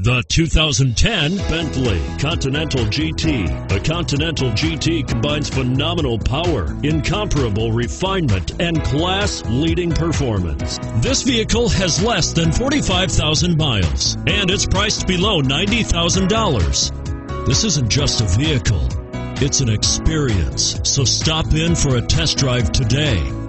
The 2010 Bentley Continental GT. The Continental GT combines phenomenal power, incomparable refinement, and class-leading performance. This vehicle has less than 45,000 miles, and it's priced below $90,000. This isn't just a vehicle, it's an experience. So stop in for a test drive today.